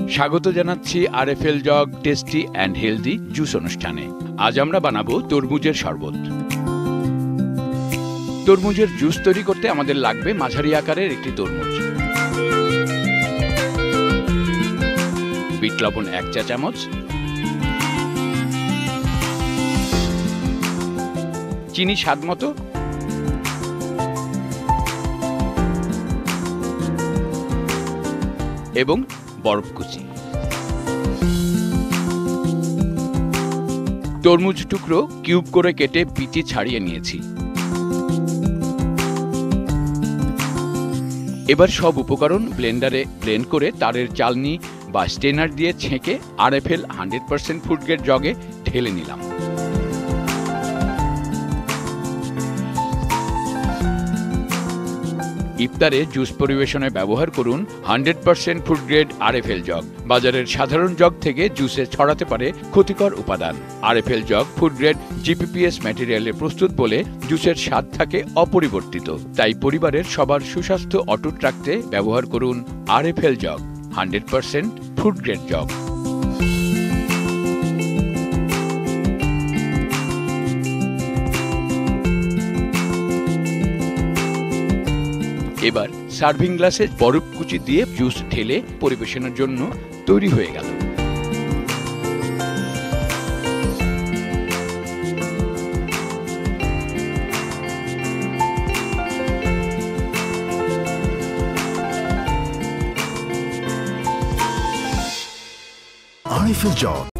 স্বাগত জানাচ্ছি RFL jug tasty and healthy juice অনুষ্ঠানে। আজ আমরা বানাবো তরমুজের শরবত। তরমুজের জুস তৈরি করতে আমাদের লাগবে মাঝারি আকারের একটি তরমুজ, বিট লবণ 1 চা চামচ, চিনি স্বাদ মতো, এবং বরফ কুচি। তরমুজ টুকরো কিউব করে কেটে বিচি ছাড়িয়ে নিয়েছি। এবার সব উপকরণ ব্লেন্ডারে ব্লেন্ড করে তারের চালনি বা স্টেনার দিয়ে ছেঁকে আরএফএল 100% ফুড গ্রেড জগে ঢেলে নিলাম। ইফতারে জুস পরিবেশনে ব্যবহার করুন 100% ফুড গ্রেড আরএফএল জগ। বাজারের সাধারণ জগ থেকে জুসে ছড়াতে পারে ক্ষতিকর উপাদান। RFL jug food grade GPPS ম্যাটেরিয়ালে প্রস্তুত বলে জুসের স্বাদ থাকে অপরিবর্তিত। তাই পরিবারের সবার সুস্বাস্থ্য অটুট রাখতে ব্যবহার করুন RFL jug, 100% food grade jug. এবার সার্ভিং গ্লাসে বরফ কুচি দিয়ে জুস ঢেলে পরিবেশনের জন্য তৈরি হয়ে গেল। RFL jug